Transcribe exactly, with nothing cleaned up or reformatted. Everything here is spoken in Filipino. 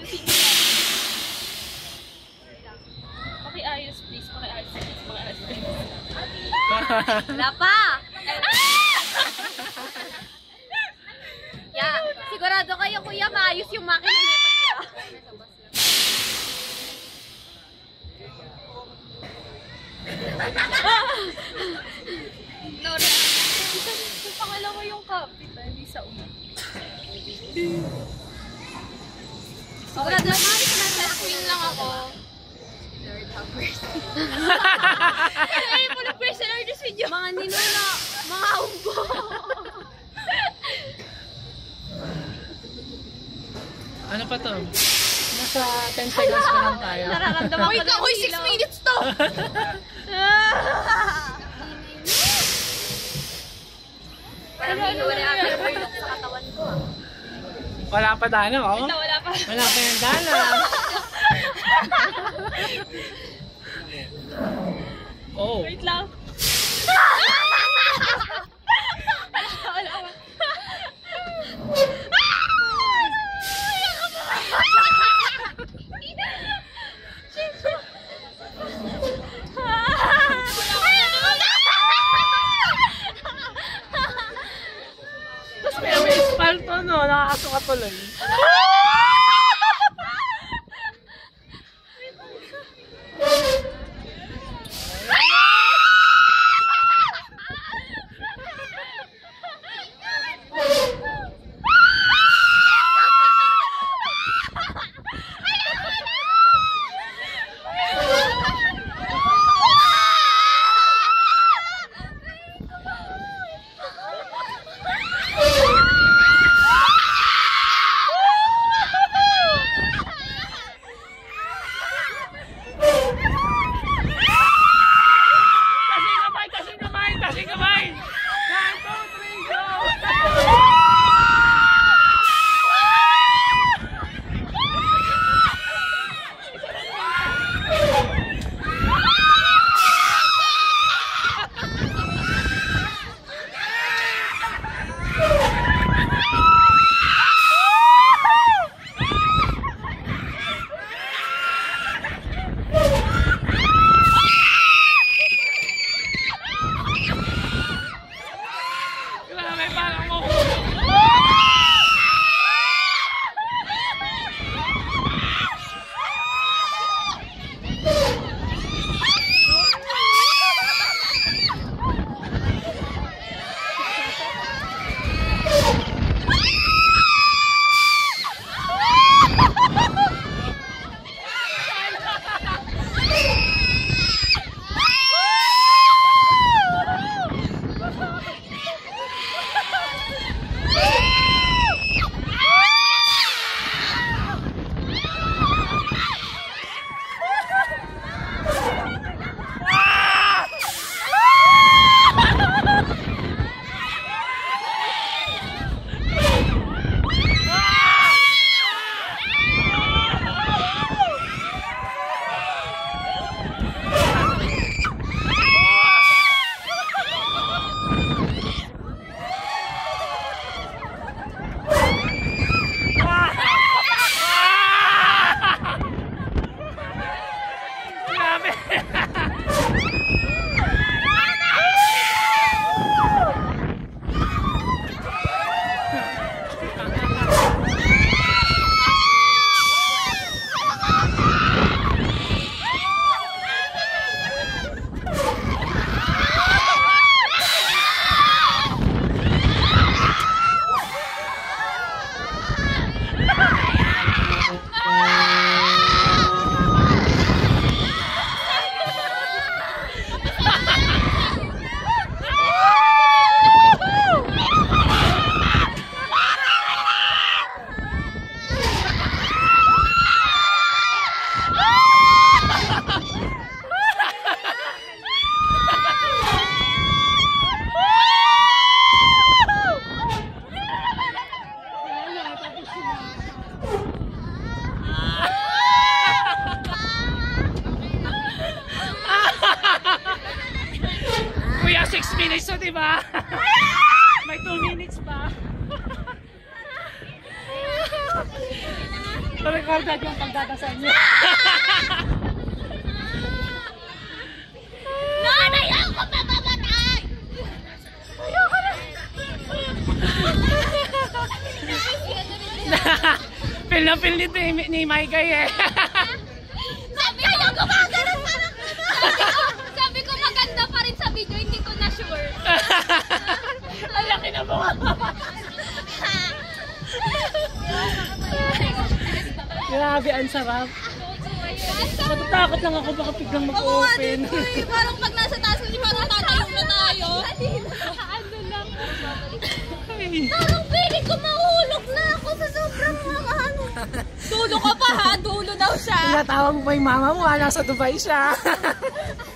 Pakiayos please, pakiayos please, pakiayos please. Wala pa! Yeah, sigurado kayo kuya, maayos yung makina nito. No, no. Sa pangalawa yung Cavite, hindi sa una. Sigurado na maayos na sa Queen lang ako. Lord have mercy. Ay, po na personal this video. Mga ninuna, mga umbo. Ano pa to? Nasa ten seconds pa lang tayo. Nararamdaman ko na Uy, six minutes to! Parang hindi wala ata yung sa katawan ko. Wala pa dana, oh. Wala, wala pa. Wala pa yung dana. Oh. Wait lang. Wala pa. Tapos may may espalto, no? Nakakasuka tuloy. six minutes so, diba? May two minutes pa. Recorded yung pagdadasal niya. Nanay ako mamamatay! Ayoko na! Feel na feel nito ni, ni Maikay eh. Sabi ko, gumagano parang sabi ko, maganda pa rin sa video, hindi ko na sure. Ang laki na mga. Grabe, ang sarap. Matatakot lang ako baka biglang mag-open. Parang pag nasa taas, hindi parang tatayong na tayo. Ano lang. Parang feeling ko mahulog na ako sa sobrang mga ano. Dulo ka pa ha, dulo daw siya. Tinatawag mo pa yung mama mo ha, nasa Dubai siya.